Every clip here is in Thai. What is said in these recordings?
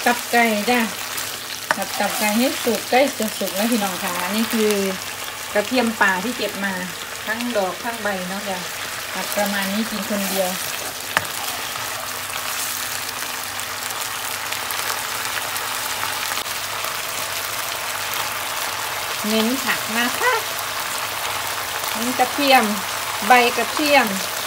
ตับไก่จ้ะตับไก่ให้สุกใกล้จะสุกแล้วพี่น้องค่ะนี่คือกระเทียมป่าที่เก็บมาทั้งดอกทั้งใบเนาะจ้ะผัดประมาณนี้กินคนเดียวเน้นผักนะคะเน้นกระเทียมใบกระเทียม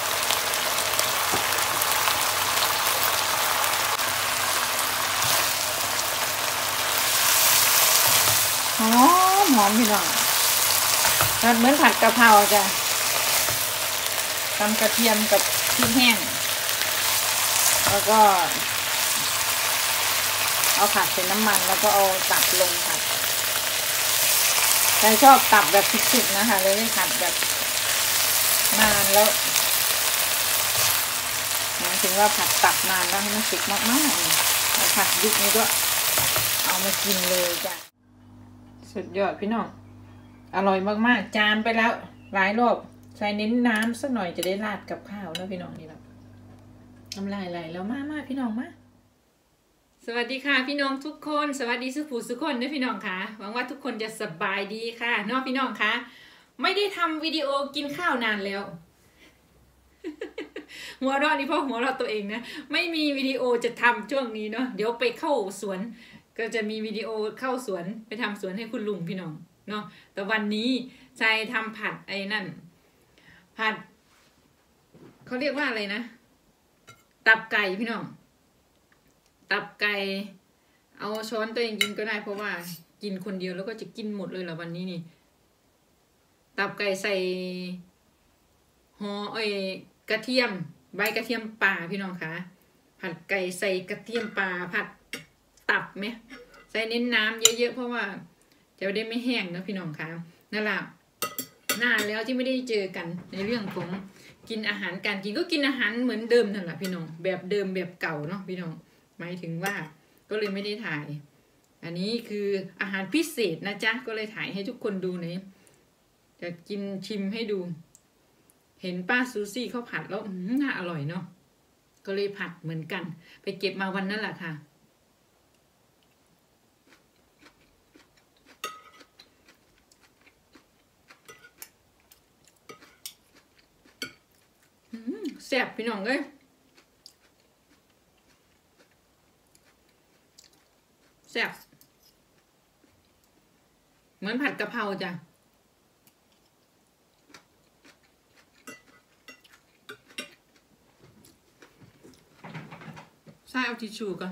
หอมพี่น้องผัดเหมือนผัดกะเพราจ้ะตำกระเทียมกับพริกแห้งแล้วก็เอาผัดใส่น้ำมันแล้วก็เอาตับลงผัดใครชอบตับแบบสุกๆนะคะเลยไม่ผัดแบบนานแล้วหมายถึงว่าผัดตับนานแล้วให้มันสุกมากๆแล้วผัดยุคนี้ก็เอามากินเลยจ้ะสุดยอดพี่น้องอร่อยมากๆจานไปแล้วหลายรอบใส่เน้นน้ำสักหน่อยจะได้ราดกับข้าวนะพี่น้องนี่แหละน้ำลายไหลแล้วมาพี่น้องมาสวัสดีค่ะพี่น้องทุกคนสวัสดีสุภูสุกคนนะพี่น้องค่ะหวังว่าทุกคนจะสบายดีค่ะเนาะพี่น้องค่ะไม่ได้ทำวิดีโอกินข้าวนานแล้ว หัวเราะนี่เพราะหัวเราะตัวเองนะไม่มีวิดีโอจะทำช่วงนี้เนาะเดี๋ยวไปเข้าสวนก็จะมีวิดีโอเข้าสวนไปทำสวนให้คุณลุงพี่น้องเนาะแต่วันนี้ชายทำผัดไอ้นั่นผัดเขาเรียกว่าอะไรนะตับไก่พี่น้องตับไก่เอาช้อนตัวเองกินก็ได้เพราะว่ากินคนเดียวแล้วก็จะกินหมดเลยเหรอวันนี้นี่ตับไก่ใส่กระเทียมใบกระเทียมป่าพี่น้องคะผัดไก่ใส่กระเทียมป่าผัดตับไหมใส่เน้นน้ำเยอะๆเพราะว่าจะได้ไม่แห้งนะพี่น้องคะนั่นแหละนานแล้วที่ไม่ได้เจอกันในเรื่องของกินอาหารการกินก็กินอาหารเหมือนเดิมนั่นแหละพี่น้องแบบเดิมแบบเก่าเนาะพี่น้องหมายถึงว่าก็เลยไม่ได้ถ่ายอันนี้คืออาหารพิเศษนะจ๊ะก็เลยถ่ายให้ทุกคนดูหน่อยจะกินชิมให้ดูเห็นป้าซูซี่เขาผัดแล้วน่าอร่อยเนาะก็เลยผัดเหมือนกันไปเก็บมาวันนั้นแหละค่ะแซ่บพี่น้องเลยแซ่บเหมือนผัดกะเพราจ้ะใช่เอาทิชชู่ก่อน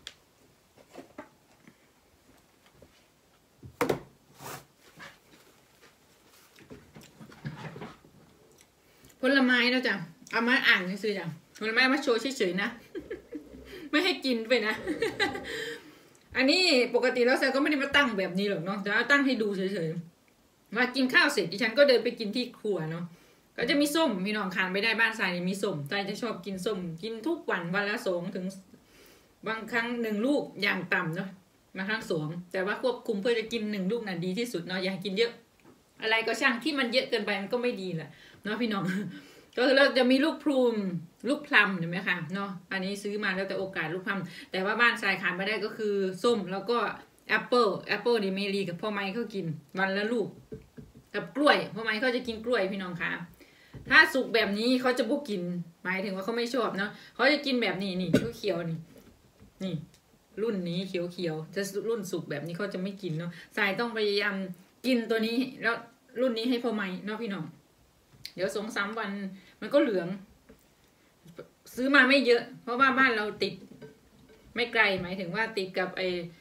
ผลไม้แล้วจ้ะเอามาอ่านซื้อจ้ะผลไม้มาโชว์เฉยๆนะไม่ให้กินไปนะ อันนี้ปกติแล้วแซนก็ไม่ได้มาตั้งแบบนี้หรอกเนาะแต่ตั้งให้ดูเฉยๆมากินข้าวเสร็จดิฉันก็เดินไปกินที่ครัวเนาะก็จะมีส้มพี่น้องทานไม่ได้บ้านทรายมีส้มทรายจะชอบกินส้มกินทุกวันวันละ2 ถึงบางครั้ง1 ลูกอย่างต่ำเนาะบางครั้ง2แต่ว่าควบคุมเพื่อจะกิน1 ลูกน่ะดีที่สุดเนาะอย่ากินเยอะอะไรก็ช่างที่มันเยอะเกินไปมันก็ไม่ดีแหละเนาะพี่น้องก็เราจะมีลูกพลัมเห็นไหมคะเนาะอันนี้ซื้อมาแล้วแต่โอกาสลูกพลัมแต่ว่าบ้านทรายขาดไม่ได้ก็คือส้มแล้วก็แอปเปิลนี่เมลีกับพ่อไม้เขากินวันละลูกกับกล้วยพ่อไม้เขาจะกินกล้วยพี่น้องคะถ้าสุกแบบนี้เขาจะบุกกินหมายถึงว่าเขาไม่ชอบเนาะเขาจะกินแบบนี้นี่เขียวนี่รุ่นนี้เขียวจะรุ่นสุกแบบนี้เขาจะไม่กินเนาะทรายต้องพยายามกินตัวนี้แล้วรุ่นนี้ให้พ่อไม้เนาะพี่น้องเดี๋ยว2-3 วันมันก็เหลืองซื้อมาไม่เยอะเพราะว่าบ้านเราติดไม่ไกลหมายถึงว่าติดกับ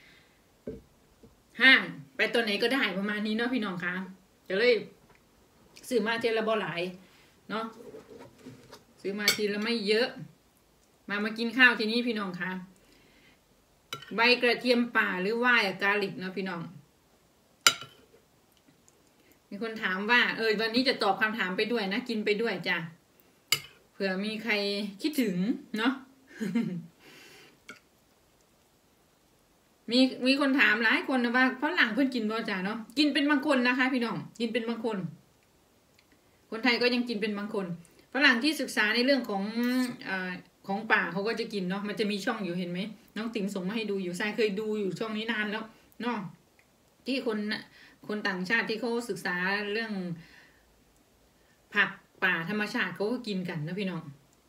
ห้างไปตัวไหนก็ได้ประมาณนี้เนาะพี่น้องคะจะเลยซื้อมาทีละบ่หลายเนาะซื้อมาทีละไม่เยอะมากินข้าวทีนี้พี่น้องคะใบกระเทียมป่าหรือว่ากาลิกเนาะพี่น้องมีคนถามว่าวันนี้จะตอบคำถามไปด้วยนะกินไปด้วยจ้ะเผื่อมีใครคิดถึงเนาะ มีคนถามหลายคนนะว่าฝรั่งเพื่อนกินบ่จ้ะเนาะกินเป็นบางคนนะคะพี่น้องกินเป็นบางคนคนไทยก็ยังกินเป็นบางคนฝรั่งที่ศึกษาในเรื่องของของป่าเขาก็จะกินเนาะมันจะมีช่องอยู่เห็นไหมน้องติ๋มส่งมาให้ดูอยู่ทรายเคยดูอยู่ช่องนี้นานแล้วเนาะที่คนต่างชาติที่เขาศึกษาเรื่องผักป่าธรรมชาติเขาก็กินกันนะพี่น้อง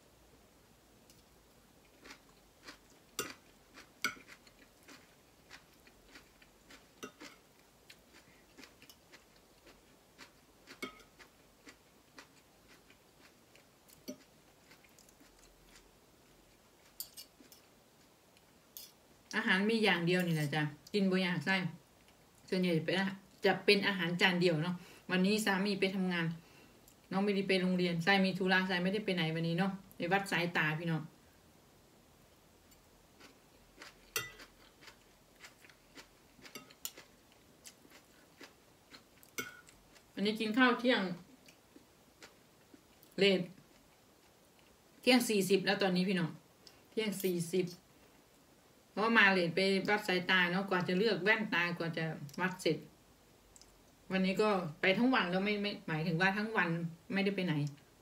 อาหารมีอย่างเดียวนี่แหละจ้ะกินบ่อยากไส้ส่วนใหญ่จะเป็นอาหารจานเดียวเนาะวันนี้สามีไปทำงานน้องไม่ได้ไปโรงเรียนไส้มีธุระไส้ไม่ได้ไปไหนวันนี้เนาะไปวัดสายตาพี่น้องวันนี้กินข้าวเที่ยงเลทเที่ยง40แล้วตอนนี้พี่น้องเที่ยง40เพราะมาเลทไปวัดสายตาเนาะกว่าจะเลือกแว่นตากว่าจะวัดเสร็จวันนี้ก็ไปทั้งวันแล้วไม่หมายถึงว่าทั้งวันไม่ได้ไปไหน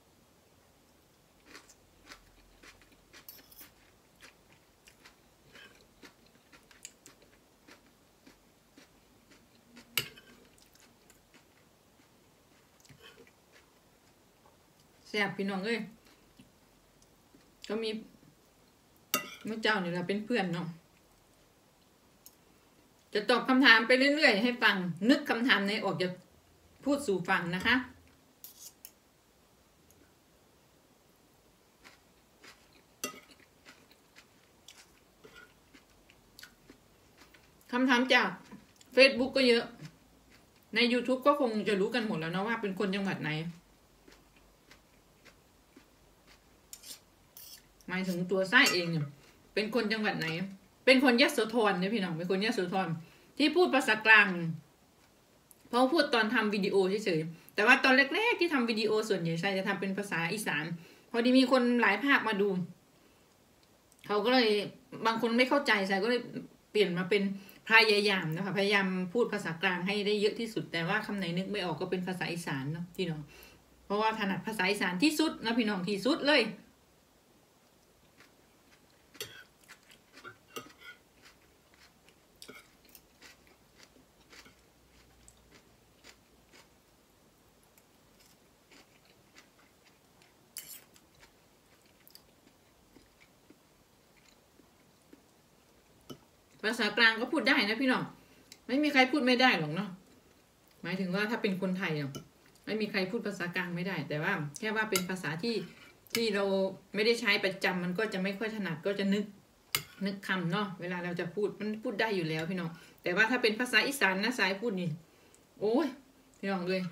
แซ่บพี่น้องเอ้ยก็มีเมื่อเจ้าเนี่ยเราเป็นเพื่อนเนาะจะตอบคำถามไปเรื่อยๆให้ฟังนึกคำถามในออกจะพูดสู่ฟังนะคะคำถามจาก Facebook ก็เยอะใน YouTube ก็คงจะรู้กันหมดแล้วนะว่าเป็นคนจังหวัดไหนหมายถึงตัวไส้เองเนี่ยเป็นคนจังหวัดไหนเป็นคนยโสธรเนี่ยพี่น้องเป็นคนยโสธรที่พูดภาษากลางเพราะพูดตอนทำวิดีโอเฉยๆแต่ว่าตอนแรกๆที่ทำวิดีโอส่วนใหญ่ใช่จะทำเป็นภาษาอีสานพอดีมีคนหลายภาคมาดูเขาก็เลยบางคนไม่เข้าใจใช่ก็เลยเปลี่ยนมาเป็นพยายามนะคะพยายามพูดภาษากลางให้ได้เยอะที่สุดแต่ว่าคำไหนนึกไม่ออกก็เป็นภาษาอีสานเนาะพี่น้องเพราะว่าถนัดภาษาอีสานที่สุดนะพี่น้องที่สุดเลยภาษากลางก็พูดได้นะพี่น้องไม่มีใครพูดไม่ได้หรอกเนาะหมายถึงว่าถ้าเป็นคนไทยเนาะไม่มีใครพูดภาษากลางไม่ได้แต่ว่าแค่ว่าเป็นภาษาที่เราไม่ได้ใช้ประจำมันก็จะไม่ค่อยถนัดก็จะนึกคำเนาะเวลาเราจะพูดมันพูดได้อยู่แล้วพี่น้องแต่ว่าถ้าเป็นภาษาอีสานนะสายพูดนี่โอ้ยพี่น้องเลย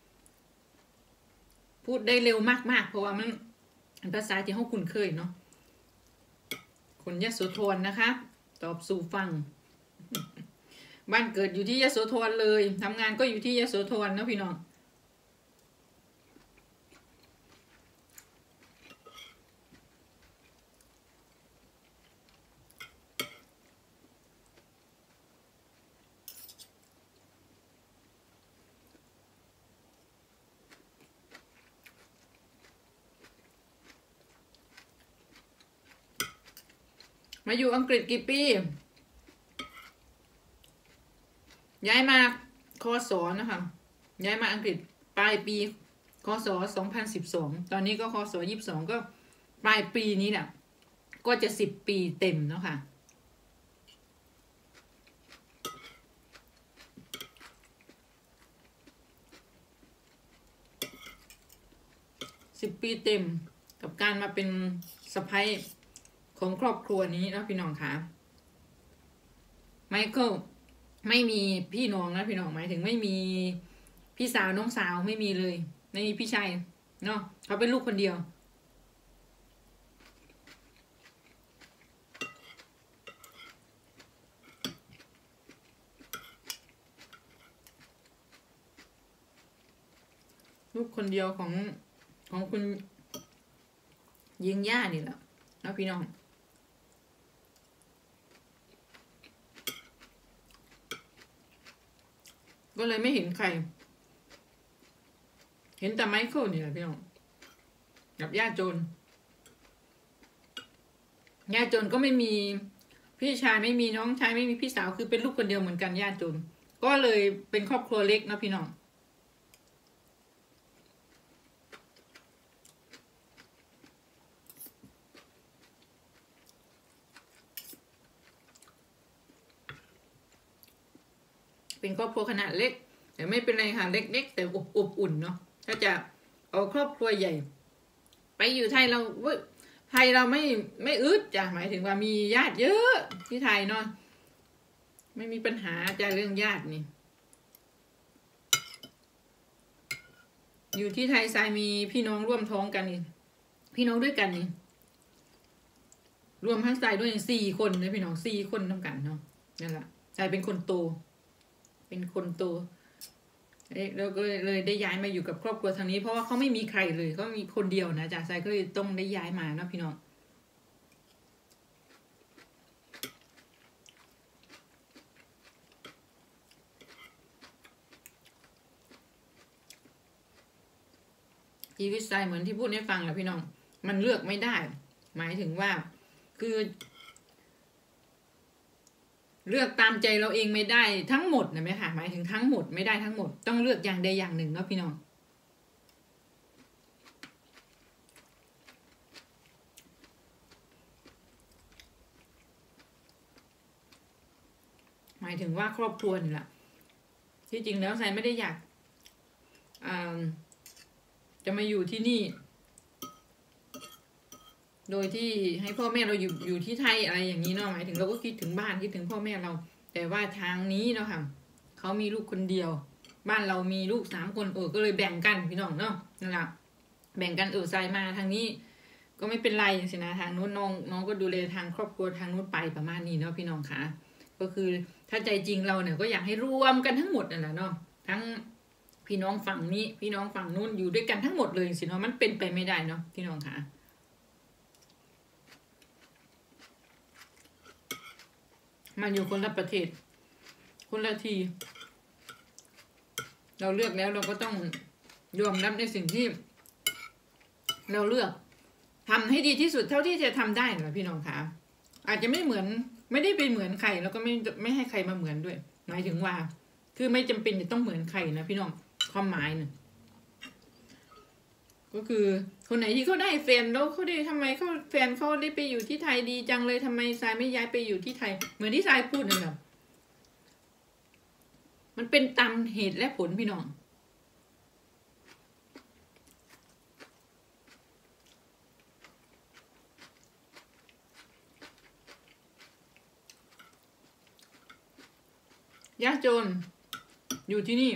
พูดได้เร็วมากๆเพราะว่ามันเป็นภาษาที่เขาคุ้นเคยเนาะคนยโสธรนะคะตอบสู่ฟังบ้านเกิดอยู่ที่ยโสธรเลยทำงานก็อยู่ที่ยโสธรนะพี่น้องมาอยู่อังกฤษกี่ปีย้ายมาคศนะคะย้ายมาอังกฤษปลายปีคศ2012ตอนนี้ก็คศ22ก็ปลายปีนี้แหละก็จะ10 ปีเต็มแล้วค่ะ10 ปีเต็มกับการมาเป็นสะใภ้ของครอบครัวนี้นะพี่น้องค่ะไมเคิลไม่มีพี่น้องนะพี่น้องหมายถึงไม่มีพี่สาวน้องสาวไม่มีเลยไม่มีพี่ชายเนาะเขาเป็นลูกคนเดียวลูกคนเดียวของคุณยิงย่านี่แหละนะพี่น้องก็เลยไม่เห็นใครเห็นแต่ไมเคิลนี่แหละพี่น้องกับย่าโจนยากจนก็ไม่มีพี่ชายไม่มีน้องชายไม่มีพี่สาวคือเป็นลูกคนเดียวเหมือนกันยากจนก็เลยเป็นครอบครัวเล็กนะพี่น้องเป็นครอบครัวขนาดเล็กแต่ไม่เป็นไรค่ะเล็กๆแต่อบอุ่นเนาะถ้าจะเอาครอบครัวใหญ่ไปอยู่ไทยเราไทยเราไม่อึดจ้ะหมายถึงว่ามีญาติเยอะที่ไทยเนาะไม่มีปัญหาจ้ะเรื่องญาตินี่อยู่ที่ไทยทรายมีพี่น้องร่วมท้องกันนี่พี่น้องด้วยกันนี่รวมทั้งทรายด้วย4 คนนะพี่น้อง4 คนทำกันเนาะนั่นแหละทรายเป็นคนโตแล้วก็เลยได้ย้ายมาอยู่กับครอบครัวทางนี้เพราะว่าเขาไม่มีใครเลยเขามีคนเดียวนะจ๊ะทรายก็เลยต้องได้ย้ายมานะพี่น้องชีวิตทรายเหมือนที่พูดให้ฟังแหละพี่น้องมันเลือกไม่ได้หมายถึงว่าคือเลือกตามใจเราเองไม่ได้ทั้งหมดนะไหมคะหมายถึงทั้งหมดไม่ได้ทั้งหมดต้องเลือกอย่างใดอย่างหนึ่งเนาะพี่น้องหมายถึงว่าครอบครัวนี่แหละที่จริงแล้วทรายไม่ได้อยากจะมาอยู่ที่นี่โดยที่ให้พ่อแม่เราอยู่ที่ไทยอะไรอย่างนี้เนาะหมายถึงเราก็คิดถึงบ้านคิดถึงพ่อแม่เราแต่ว่าทางนี้เนาะค่ะเขามีลูกคนเดียวบ้านเรามีลูก3 คนก็เลยแบ่งกันพี่น้องเนาะนั่นแหละแบ่งกันทรายมาทางนี้ก็ไม่เป็นไรสินะทางนู้นน้องก็ดูแลทางครอบครัวทางนู้นไปประมาณนี้เนาะพี่น้องค่ะก็คือถ้าใจจริงเราเนี่ยก็อยากให้รวมกันทั้งหมดนั่นแหละเนาะทั้งพี่น้องฝั่งนี้พี่น้องฝั่งนู้นอยู่ด้วยกันทั้งหมดเลยสิเนาะมันเป็นไปไม่ได้เนาะพี่น้องค่ะมันอยู่คนละประเทศคนละทีเราเลือกแล้วเราก็ต้องยอมรับในสิ่งที่เราเลือกทำให้ดีที่สุดเท่าที่จะทำได้นะพี่น้องคะอาจจะไม่ได้ไปเหมือนใครแล้วก็ไม่ให้ใครมาเหมือนด้วยหมายถึงว่าคือไม่จำเป็นจะต้องเหมือนใครนะพี่น้องความหมายเนี่ยก็คือคนไหนที่เขาได้แฟนแล้วเขาได้ทำไมแฟนเขาได้ไปอยู่ที่ไทยดีจังเลยทำไมทรายไม่ย้ายไปอยู่ที่ไทยเหมือนที่ทรายพูดนั่นแหละมันเป็นตามเหตุและผลพี่น้องยากจนอยู่ที่นี่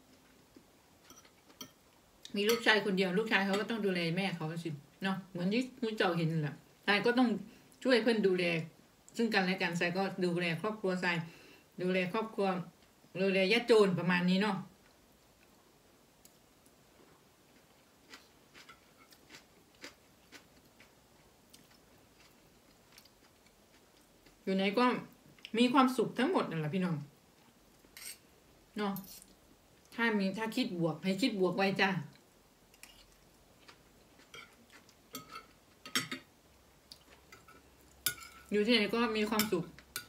มีลูกชายคนเดียวลูกชายเขาก็ต้องดูแลแม่เขาสิเนาะเหมือนที่คุณเจ้าเห็นแหละทรายก็ต้องช่วยเพื่อนดูแลซึ่งกันและกันทรายก็ดูแลครอบครัวทรายดูแลครอบครัวดูแลยากจนประมาณนี้เนาะอยู่ไหนก็มีความสุขทั้งหมดนั่นแหละพี่น้องเนาะถ้าคิดบวกให้คิดบวกไว้จ้าอยู่ที่ไหนก็มีความสุข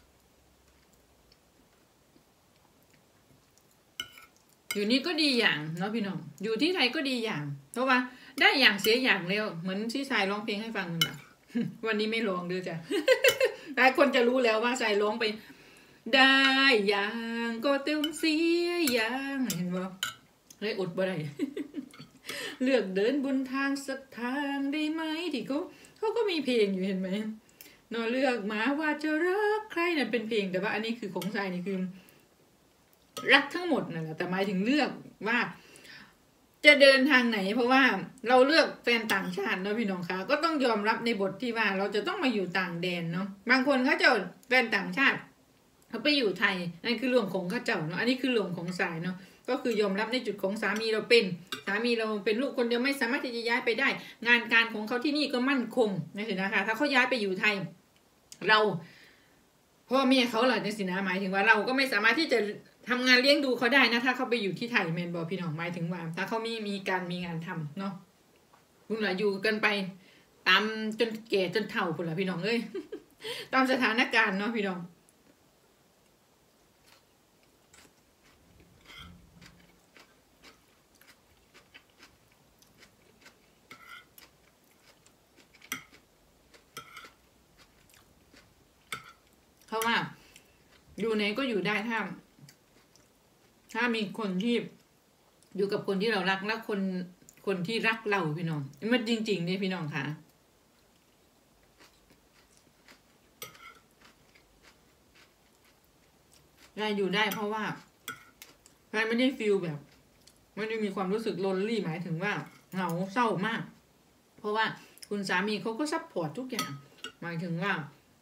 อยู่นี่ก็ดีอย่างเนาะพี่น้องอยู่ที่ไทยก็ดีอย่างเพราะว่าได้อย่างเสียอย่างเร็วเหมือนที่ชายร้องเพลงให้ฟังนั่นแหละวันนี้ไม่ร้องด้วยจ้ะหลายคนจะรู้แล้วว่าชายร้องไปได้อย่างก็เต็มเสียอย่างเห็นบ่เลยอดบ่ได้เลือกเดินบนทางสักทางได้ไหมที่เขาก็มีเพลงอยู่เห็นไหมนอเลือกมาว่าจะรักใครนั่นเป็นเพลงแต่ว่าอันนี้คือของชายนี่คือรักทั้งหมดนั่นแหละแต่หมายถึงเลือกว่าจะเดินทางไหนเพราะว่าเราเลือกแฟนต่างชาติเนาะพี่น้องคะก็ต้องยอมรับในบทที่ว่าเราจะต้องมาอยู่ต่างแดนเนาะบางคนเขาจะแฟนต่างชาติเขาไปอยู่ไทยนั่นคือเรื่องของเขาเจ้าเนาะอันนี้คือเรื่องของสายเนาะก็คือยอมรับในจุดของสามีเราเป็นลูกคนเดียวไม่สามารถที่จะย้ายไปได้งานการของเขาที่นี่ก็มั่นคงนะสินะคะถ้าเขาย้ายไปอยู่ไทยเราพ่อแม่เขาหล่ะในสินะหมายถึงว่าเราก็ไม่สามารถที่จะทำงานเลี้ยงดูเขาได้นะถ้าเขาไปอยู่ที่ไทยแมนบอพี่น้องหมายถึงว่าถ้าเขามีงานทำเนาะคุณหล่ะอยู่กันไปตามจนแก่จนเฒ่าพุ่นล่ะพี่น้องเอ้ย ตามสถานการณ์เนาะพี่น้องเพราะว่าอยู่ไหนก็อยู่ได้ถ้ามีคนที่อยู่กับคนที่เรารักและคนที่รักเราพี่น้องมันจริงๆเนี่ยพี่น้องค่ะยายอยู่ได้เพราะว่ายายไม่ได้ฟีลแบบไม่ได้มีความรู้สึกโลนลี่หมายถึงว่าเหงาเศร้ามากเพราะว่าคุณสามีเขาก็ซัพพอร์ตทุกอย่างหมายถึงว่า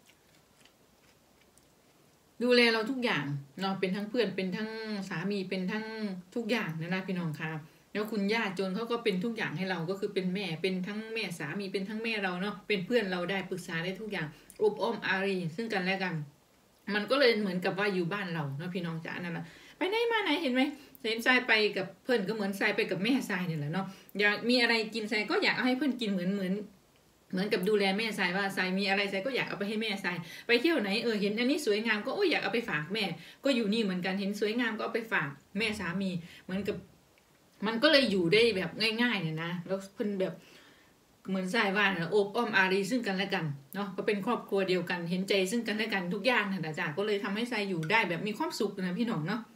ดูแลเราทุกอย่างเนาะเป็นทั้งเพื่อนเป็นทั้งสามีเป็นทั้งทุกอย่างนะพี่น้องค่ะแล้วคุณย่าจนเขาก็เป็นทุกอย่างให้เราก็คือเป็นแม่เป็นทั้งแม่สามีเป็นทั้งแม่เราเนาะเป็นเพื่อนเราได้ปรึกษาได้ทุกอย่างอบอ้อมอารีซึ่งกันและกันมันก็เลยเหมือนกับว่าอยู่บ้านเราเนาะพี่น้องจ๋านั่นแหละไปไหนมาไหนเห็นไหมเห็นทรายไปกับเพื่อนก็เหมือนทรายไปกับแม่ทรายเนี่ยแหละเนาะอยากมีอะไรกินทรายก็อยากเอาให้เพื่อนกินเหมือนกับดูแลแม่ทรายว่าทรายมีอะไรทรายก็อยากเอาไปให้แม่ทรายไปเที่ยวไหนเห็นอันนี้สวยงามก็อยากเอาไปฝากแม่ก็อยู่นี่เหมือนกันเห็นสวยงามก็เอาไปฝากแม่สามีเหมือนกับมันก็เลยอยู่ได้แบบง่ายๆเนี่ยนะแล้วเพื่อนแบบเหมือนทรายว่าโอบอ้อมอารีซึ่งกันและกันเนาะก็เป็นครอบครัวเดียวกันเห็นใจซึ่งกันและกันทุกอย่างนะจ๊ะก็เลยทำให้ทรายอยู่ได้แบบมีความสุขนะพี่น้องเนาะ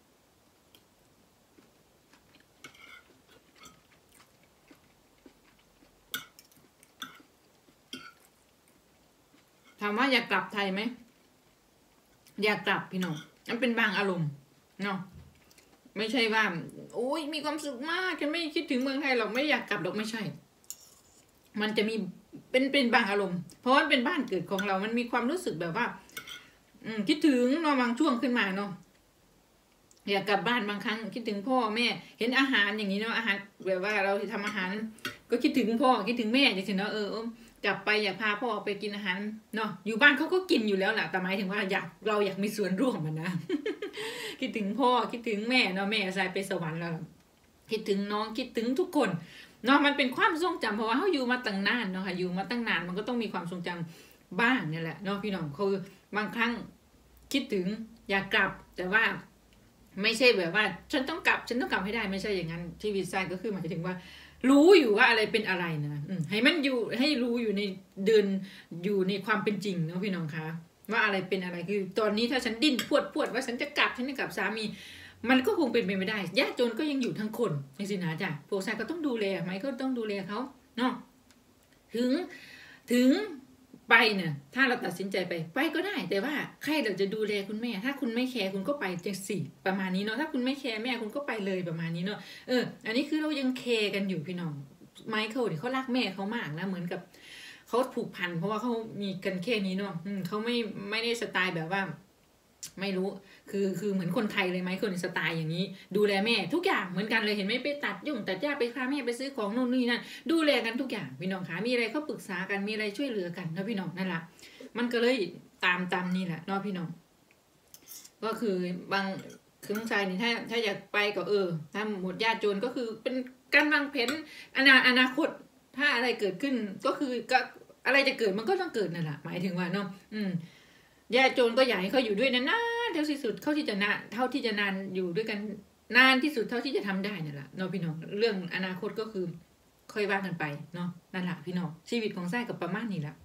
ถามว่าอยากกลับไทยไหมอยากกลับพี่น้องมันเป็นบางอารมณ์เนาะไม่ใช่ว่าโอ้ยมีความสุขมากฉันไม่คิดถึงเมืองไทยหรอกไม่อยากกลับหรอกไม่ใช่มันจะมีเป็นบางอารมณ์เพราะว่าเป็นบ้านเกิดของเรามันมีความรู้สึกแบบว่าคิดถึงเนาะบางช่วงขึ้นมาเนาะอยากกลับบ้านบางครั้งคิดถึงพ่อแม่เห็นอาหารอย่างนี้เนาะอาหารแบบว่าเราทำอาหารก็คิดถึงพ่อคิดถึงแม่จริงๆเนาะกลับไปอยากพาพ่อไปกินอาหารเนาะอยู่บ้านเขาก็กินอยู่แล้วแหละแต่หมายถึงว่าเราอยากมีส่วนร่วมมันนะ คิดถึงพ่อคิดถึงแม่เนาะแม่ทรายไปสวรรค์แล้วคิดถึงน้องคิดถึงทุกคนเนาะมันเป็นความทรงจำเพราะว่าเขาอยู่มาตั้งนานเนาะค่ะอยู่มาตั้งนานมันก็ต้องมีความทรงจำบ้างนี่แหละเนาะพี่น้องคือบางครั้งคิดถึงอยากกลับแต่ว่าไม่ใช่แบบว่าฉันต้องกลับให้ได้ไม่ใช่อย่างนั้นชีวิตทรายก็คือหมายถึงว่ารู้อยู่ว่าอะไรเป็นอะไรนะให้มันอยู่ให้รู้อยู่ในเดินอยู่ในความเป็นจริงเนาะพี่น้องคะว่าอะไรเป็นอะไรคือตอนนี้ถ้าฉันดิ้นพวดว่าฉันจะกลับสามีมันก็คงเป็นไปไม่ได้ยากจนก็ยังอยู่ทั้งคนนี่สินะจ้ะพวกชายก็ต้องดูแลไหมก็ต้องดูแลเขาเนาะถึงไปเนี่ยถ้าเราตัดสินใจไปก็ได้แต่ว่าใครเราจะดูแลคุณแม่ถ้าคุณไม่แคร์คุณก็ไปจังสิประมาณนี้เนาะถ้าคุณไม่แคร์แม่คุณก็ไปเลยประมาณนี้เนาะอันนี้คือเรายังแคร์กันอยู่พี่น้องไมเคิลเนี่ยเขารักแม่เขามากนะเหมือนกับเขาผูกพันเพราะว่าเขามีกันแค่นี้เนาะเขาไม่ได้สไตล์แบบว่าไม่รู้คือเหมือนคนไทยเลยไหมคนสไตล์อย่างนี้ดูแลแม่ทุกอย่างเหมือนกันเลยเห็นไหมไปตัดหญ้าไปพาแม่ไปซื้อของโน่นนี่นั่นดูแลกันทุกอย่างพี่น้องคะมีอะไรเขาปรึกษากันมีอะไรช่วยเหลือกันนะพี่น้องนั่นแหละมันก็เลยตามนี่แหละเนาะพี่น้องก็คือบางคือน้องชายนี่ถ้าอยากไปก็ถ้าหมดญาติโจรก็คือเป็นการวางแผนอนาคตถ้าอะไรเกิดขึ้นก็คือก็อะไรจะเกิดมันก็ต้องเกิดนั่นแหละหมายถึงว่าเนาะญาติโจรก็อยากให้เขาอยู่ด้วยนานๆเท่าที่สุดเท่าที่จะนานอยู่ด้วยกันนานที่สุดเท่าที่จะทำได้นั่นแหละเนาะพี่น้องเรื่องอนาคตก็คือค่อยว่ากันไปเนาะนั่นแหละพี่น้องชีวิตของไส้กับประมาณนี้แหละ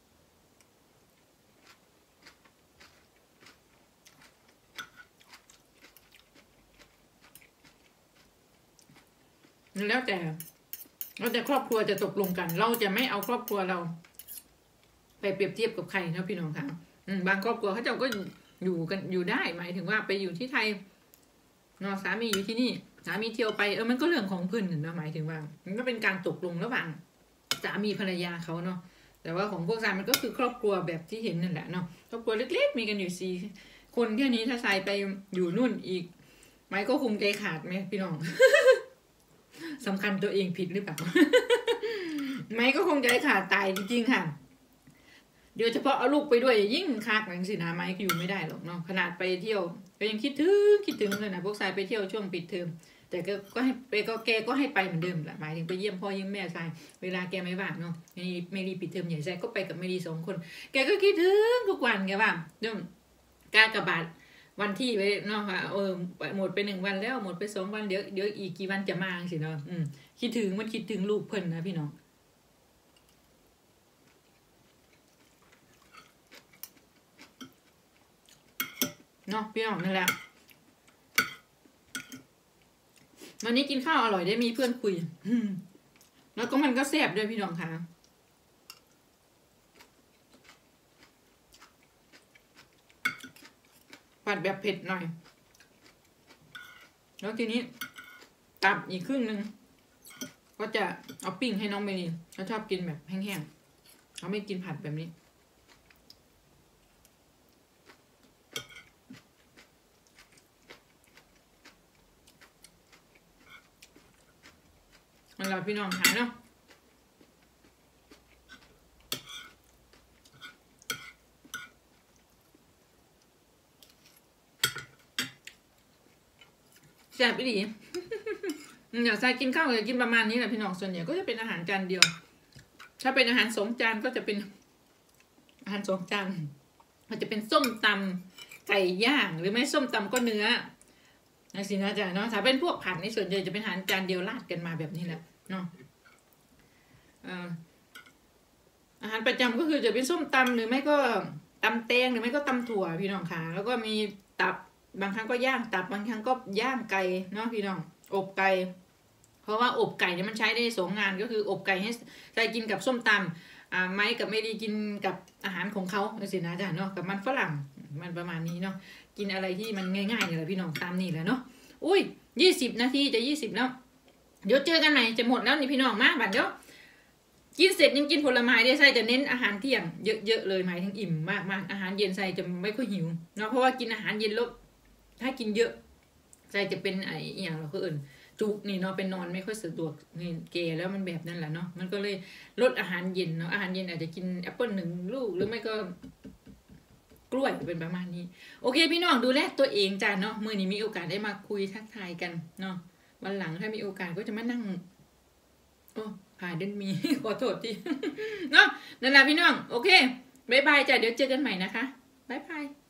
แล้วแต่ครอบครัวจะตกลงกันเราจะไม่เอาครอบครัวเราไปเปรียบเทียบกับใครนะพี่น้องค่ะบางครอบครัวเขาเจ้าก็อยู่ได้หมายถึงว่าไปอยู่ที่ไทยเนาะสามีอยู่ที่นี่สามีเที่ยวไปมันก็เรื่องของเพื่อนนะหมายถึงว่ามันก็เป็นการตกลงระหว่างสามีภรรยาเขาเนาะแต่ว่าของพวกทรายมันก็คือครอบครัวแบบที่เห็นนั่นแหละเนาะครอบครัวเล็กๆมีกันอยู่4 คนแค่นี้ถ้าทรายไปอยู่นู่นอีกไม้ก็คงใจขาดไหมพี่น้อง สำคัญตัวเองผิดหรือเปล่า ไม้ก็คงใจขาดตายจริงๆค่ะโดยเฉพาะเอาลูกไปด้วยยิ่งคักอย่างสินะไม้ก็อยู่ไม่ได้หรอกเนาะขนาดไปเที่ยวก็ยังคิดถึงเลยนะพวกทรายไปเที่ยวช่วงปิดเทอมแต่ก็ให้ไปก็แกก็ให้ไปเหมือนเดิมแหละหมายถึงไปเยี่ยมพ่อเยี่ยมแม่ทรายเวลาแกไม่ว่างเนาะไม่รีปิดเทอมใหญ่ทรายก็ไปกับไม่รี2 คน แกก็คิดถึงทุกวันแกว่าเรื่องกากบาทวันที่ไปเนาะค่ะหมดไป1 วันแล้วหมดไป2 วันเดี๋ยวอีกกี่วันจะมาสิเนาะคิดถึงมันคิดถึงลูกเพิ่นนะพี่น้องเนาะพี่น้องนั่นแหละวันนี้กินข้าวอร่อยได้มีเพื่อนคุยแล้วก็มันก็แซ่บด้วยพี่น้องค่ะผัดแบบเผ็ดหน่อยแล้วทีนี้ตับอีกครึ่งนึงก็จะเอาปิ้งให้น้องเมลีเขาชอบกินแบบแห้งๆเขาไม่กินผัดแบบนี้เราพี่น้องหาเนาะแซ่บอีหลีเดี๋ยวทรายกินข้าวจะกินประมาณนี้แหละพี่น้องส่วนใหญ่ก็จะเป็นอาหารจานเดียวถ้าเป็นอาหาร2 จานก็จะเป็นอาหาร2 จานอาจจะเป็นส้มตำไก่ย่างหรือไม่ส้มตำก็เนื้อนะสินะจ๊ะเนาะถ้าเป็นพวกผัดในส่วนใหญ่จะเป็นอาหารจานเดียวราดกันมาแบบนี้แหละเนาะอาหารประจำก็คือจะเป็นส้มตำหรือไม่ก็ตำแตงหรือไม่ก็ตำถั่วพี่น้องค่ะแล้วก็มีตับบางครั้งก็ย่างตับบางครั้งก็ย่างไก่เนาะพี่น้องอบไก่เพราะว่าอบไก่เนี่ยมันใช้ได้2 งานก็คืออบไก่ให้ใส่กินกับส้มตำไม้กับไม่ได้กินกับอาหารของเขาสินะจ๊ะเนาะกับมันฝรั่งมันประมาณนี้เนาะกินอะไรที่มันง่ายๆเลยพี่น้องตามนี่แหละเนาะอุ้ย20 นาทีจะ20แล้วเดี๋ยวเจอกันใหม่จะหมดแล้วนี่พี่น้องมาบัดเดี๋ยวกินเสร็จยังกินผลไม้ได้ใส่จะเน้นอาหารเที่ยงเยอะๆเลยหมายถึงอิ่มมากอาหารเย็นใส่จะไม่ค่อยหิวเนาะเพราะว่ากินอาหารเย็นแล้วถ้ากินเยอะใส่จะเป็นอย่างเราก็จุกนี่เนาะเป็นนอนไม่ค่อยสะดวกนี่เกแล้วมันแบบนั้นแหละเนาะมันก็เลยลดอาหารเย็นเนาะอาหารเย็นอาจจะกินแอปเปิ้ล1 ลูกหรือไม่ก็กล้วยเป็นประมาณนี้โอเคพี่น้องดูแลตัวเองจ้าเนาะมื้อนี้มีโอกาสได้มาคุยทักทายกันเนาะวันหลังถ้ามีโอกาสก็จะมานั่งหายเดินมีขอโทษทีเนาะนั่นแหละพี่น้องโอเคบ๊ายบายจ้ะเดี๋ยวเจอกันใหม่นะคะบ๊ายบาย